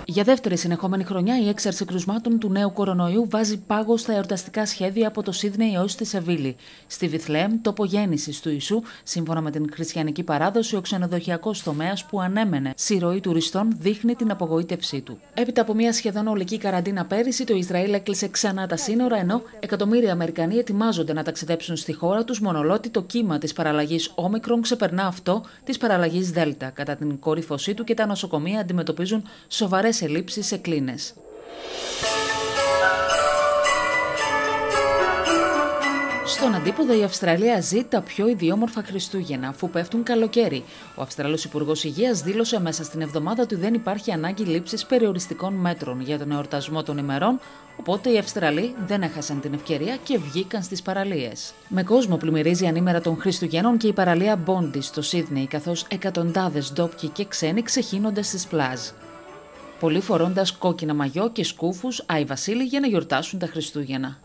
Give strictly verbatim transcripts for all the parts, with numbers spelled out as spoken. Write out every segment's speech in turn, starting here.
Για δεύτερη συνεχόμενη χρονιά, η έξαρση κρουσμάτων του νέου κορονοϊού βάζει πάγο στα εορταστικά σχέδια από το Σίδνεϊ έως τη Σεβίλη. Στη Βιθλεέμ, τόπο γέννησης του Ιησού, σύμφωνα με την χριστιανική παράδοση, ο ξενοδοχειακός τομέας που ανέμενε συρροή τουριστών δείχνει την απογοήτευσή του. Έπειτα από μια σχεδόν ολική καραντίνα πέρυσι, το Ισραήλ έκλεισε ξανά τα σύνορα, ενώ εκατομμύρια Αμερικανοί ετοιμάζονται να ταξιδέψουν στη χώρα τους, μονολότι το κύμα της παραλλαγής Όμικρον ξεπερνά αυτό της παραλλαγής Δέλτα. Κατά την κορύφωσή του και τα νοσοκομεία αντιμετωπίζουν σοβαρές ελλείψεις σε κλίνες. Στον αντίποδο, η Αυστραλία ζει τα πιο ιδιόμορφα Χριστούγεννα, αφού πέφτουν καλοκαίρι. Ο Αυστραλός Υπουργός Υγείας δήλωσε μέσα στην εβδομάδα ότι δεν υπάρχει ανάγκη λήψης περιοριστικών μέτρων για τον εορτασμό των ημερών, οπότε οι Αυστραλοί δεν έχασαν την ευκαιρία και βγήκαν στις παραλίες. Με κόσμο πλημμυρίζει ανήμερα των Χριστουγέννων και η παραλία Μπόντι στο Σίδνεϊ, καθώς εκατοντάδες ντόπιοι και ξένοι ξεχύνονται στις πλάζ. Πολλοί φορώντας κόκκινα μαγιό και σκούφους Άι Βασίλη για να γιορτάσουν τα Χριστούγεννα.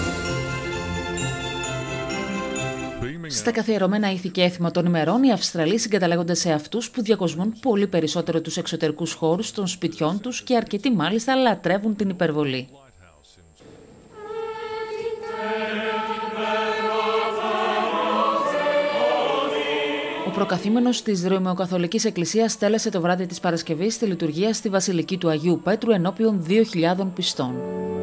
Στα καθιερωμένα ήθη και έθιμα των ημερών, οι Αυστραλοί συγκαταλέγονται σε αυτούς που διακοσμούν πολύ περισσότερο τους εξωτερικούς χώρους των σπιτιών τους και αρκετοί μάλιστα λατρεύουν την υπερβολή. Ο προκαθήμενος της Ρωμαιοκαθολικής Εκκλησίας τέλεσε το βράδυ της Παρασκευής τη λειτουργία στη Βασιλική του Αγίου Πέτρου ενώπιον δύο χιλιάδων πιστών.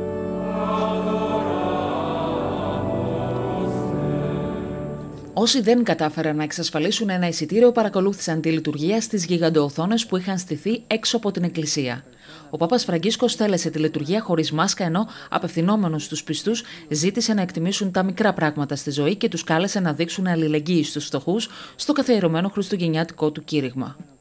Όσοι δεν κατάφεραν να εξασφαλίσουν ένα εισιτήριο παρακολούθησαν τη λειτουργία στις γιγαντοοθόνες που είχαν στηθεί έξω από την εκκλησία. Ο Πάπας Φραγκίσκος τέλεσε τη λειτουργία χωρίς μάσκα, ενώ απευθυνόμενος στους πιστούς ζήτησε να εκτιμήσουν τα μικρά πράγματα στη ζωή και τους κάλεσε να δείξουν αλληλεγγύη στους φτωχούς στο καθιερωμένο χριστουγεννιάτικο του κήρυγμα.